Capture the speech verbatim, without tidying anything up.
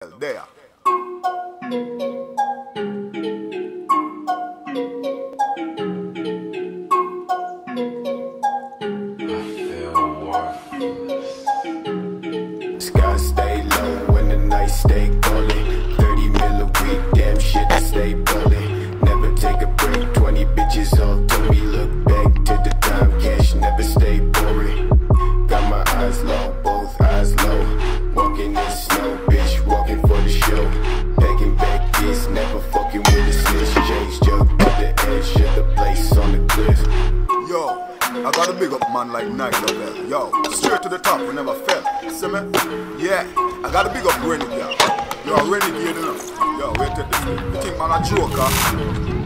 There. Sky stay low when the night stay golden. thirty mil a week, damn shit, I stay ballin'. Never take a break, twenty bitches all to me. Look back to the time, cash never stay boring. Got my eyes low, both eyes low. Walking in snow, bitch, walking for the show. Packing back kids, never fucking with a snitch. Change jug to the edge, shut the place on the cliff. Yo, I got a big up man like Nike Lavelle. Yo, straight to the top, we never fell. See me? Yeah, I got a big up Renegade. Yo, Renegade, you know. Yo, wait till this. You think man a joker?